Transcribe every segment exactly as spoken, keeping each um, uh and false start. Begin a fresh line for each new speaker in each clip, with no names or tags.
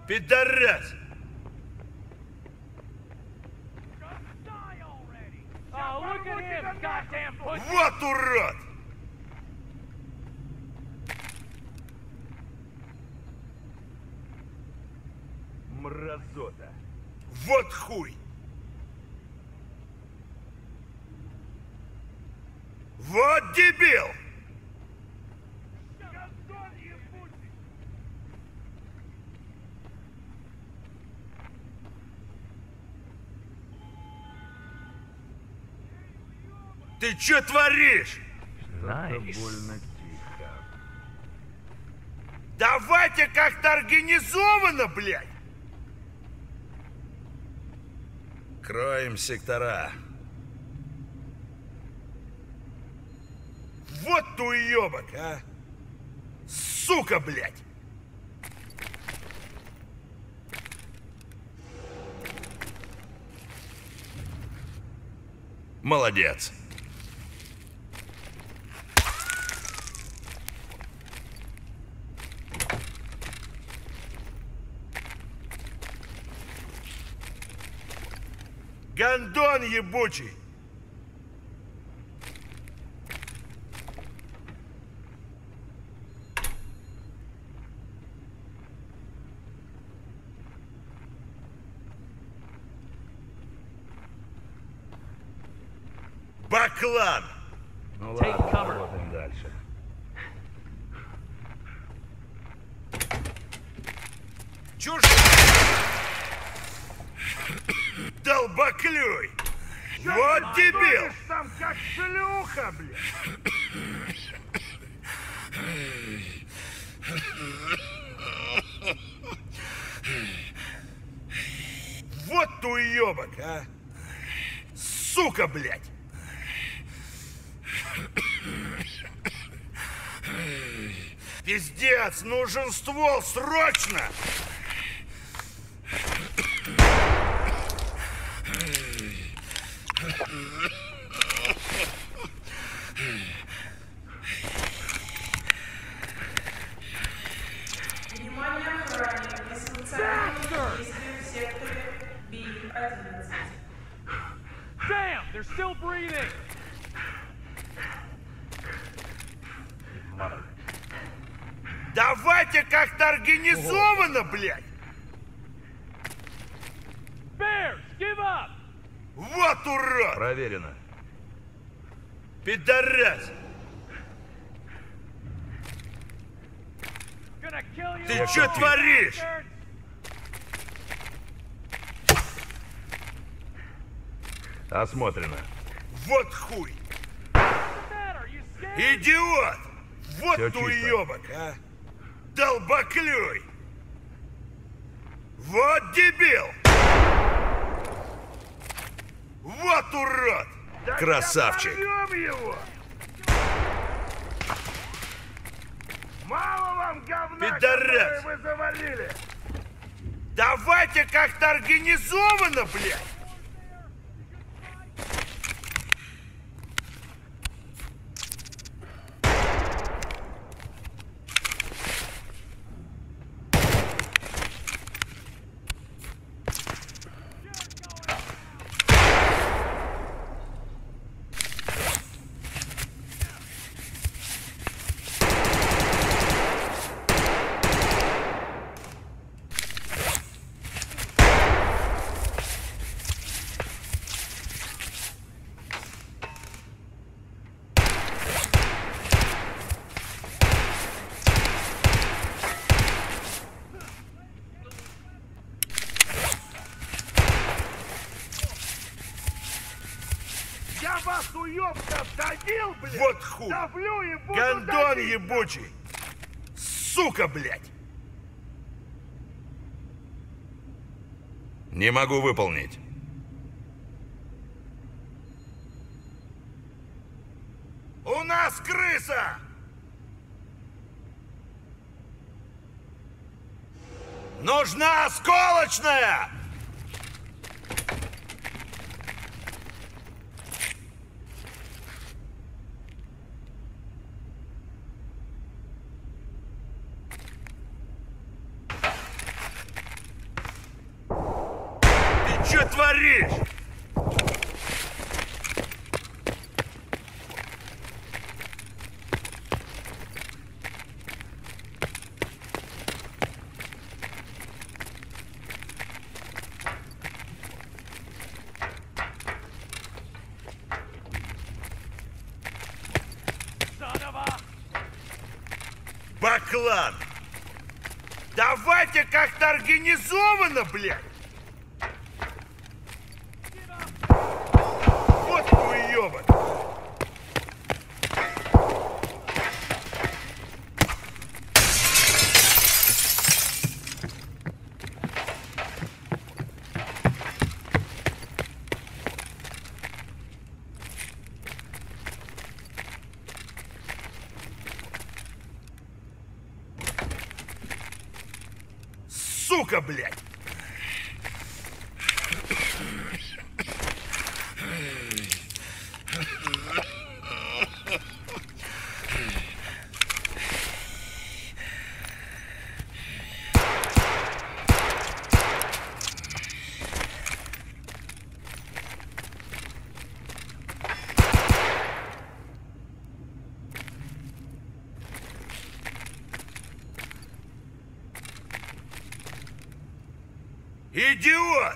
Пидорас! Вот урод! Мразота! Вот хуй! Вот дебил! Ты что творишь?
Nice.
Больно тихо. Давайте как-то организованно, блядь! Кроем сектора. Вот ты уёбок, а! Сука, блядь! Молодец. Гондон ебучий! Баклан!
Ну ладно, работаем дальше.
Чушь! Долбоклюй! Вот дебил! Там как шлюха, блядь! Вот ты уёбок, а! Сука, блядь! Пиздец, нужен ствол, срочно!
Внимание, охранник, несанкционированные действия в секторе би одиннадцать.
Damn, they're still breathing.
Давайте как-то организованно, блядь!
Bears, give up.
Вот урод!
Проверено.
Пидорас!
Gonna kill you
Ты
all,
что творишь?
bastards.
Осмотрено.
Вот хуй!
What's the matter? You scared?
Идиот! Вот
Всё
ты
чисто.
уёбок, а! Долбоклюй! Вот дебил! Вот урод! Красавчик! Его. Мало вам говна, Пидорас! Вы завалили! Давайте как-то организованно, блядь!
Я вас, уёбка, давил, блядь!
Вот хуй!
Давлю и буду
Гондон
давить!
ебучий! Сука, блядь! Не могу выполнить. У нас крыса! Нужна осколочная! творишь? Баклан! Давайте как-то организованно, блядь! Вот уёбок! Сука, блядь! Идиот!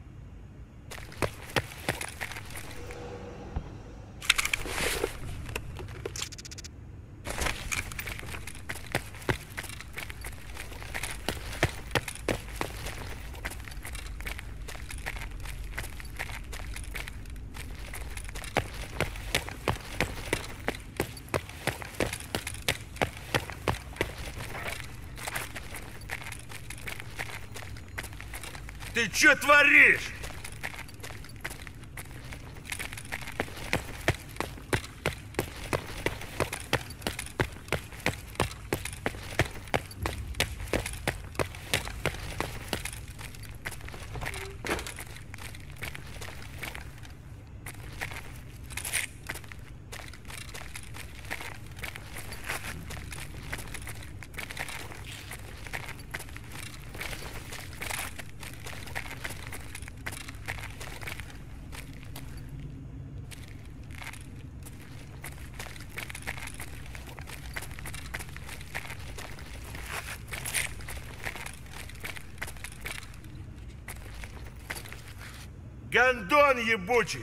Ты что творишь? Гондон ебучий!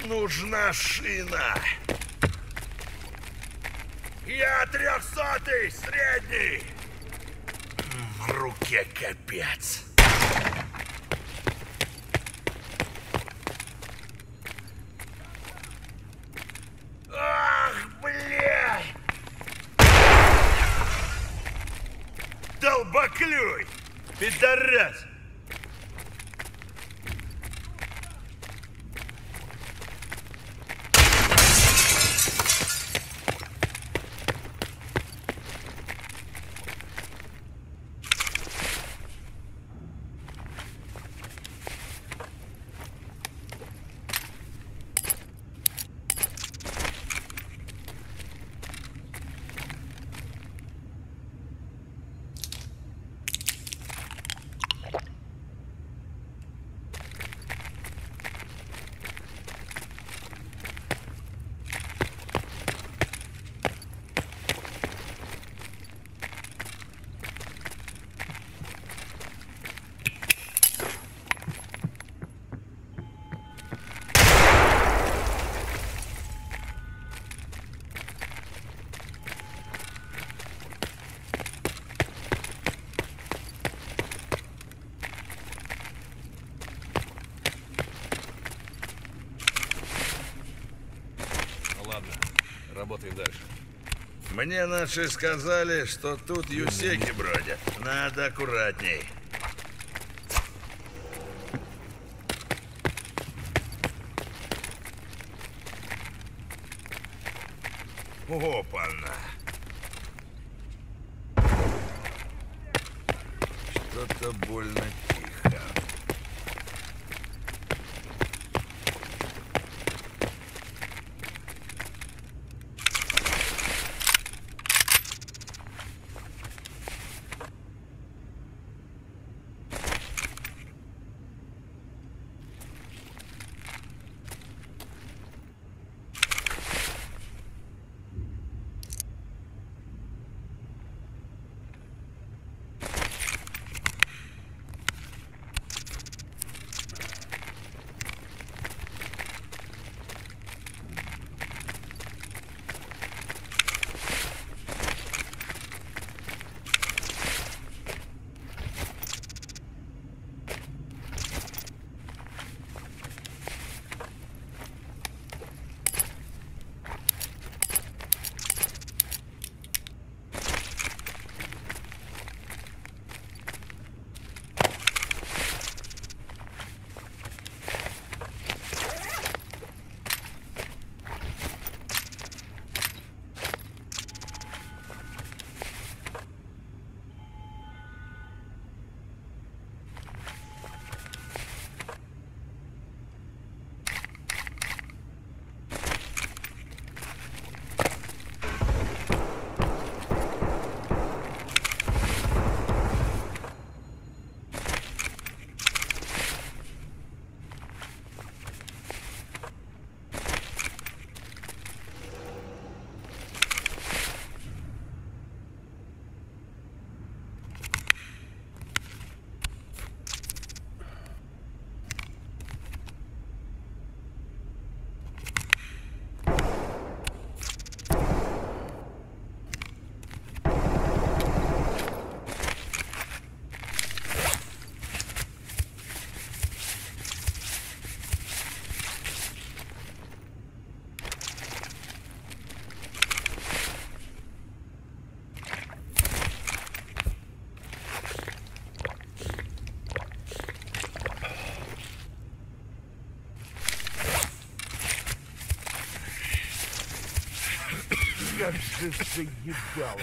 нужна шина. Я трехсотый, средний. В руке капец. Ах, бля! Долбоклюй! Пидорас!
Работаем дальше.
Мне наши сказали, что тут юсеки бродят. Надо аккуратней. Опа-на! Что-то больно тихо.
Как же заебало.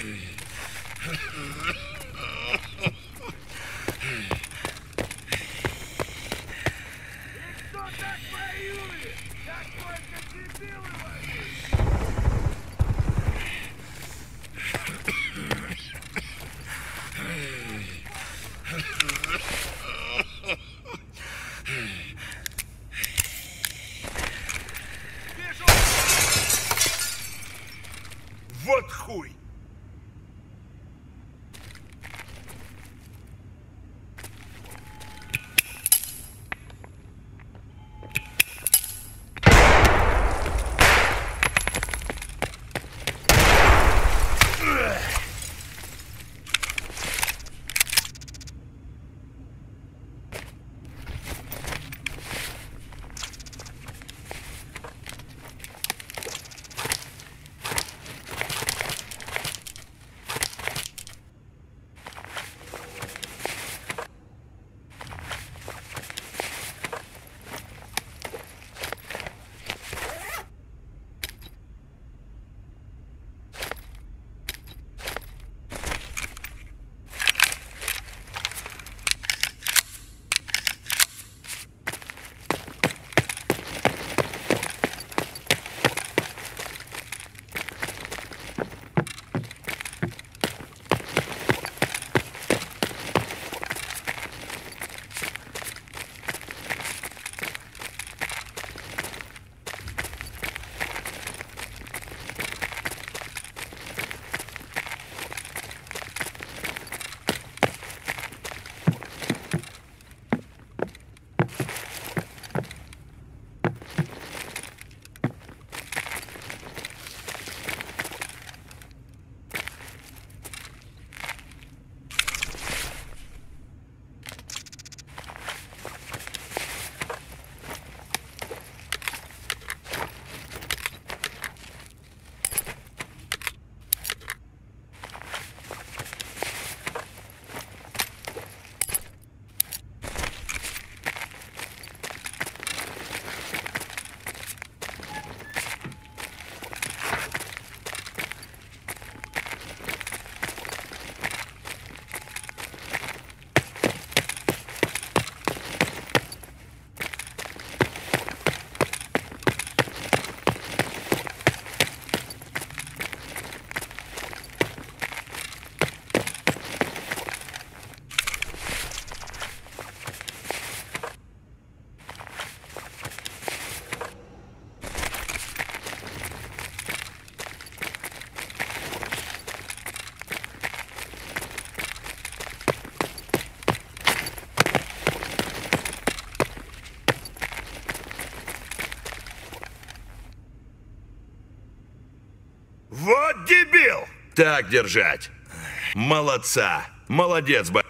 И кто так воюет? Как только дебилы
Вот хуй! Так держать. Молодца. Молодец, ба.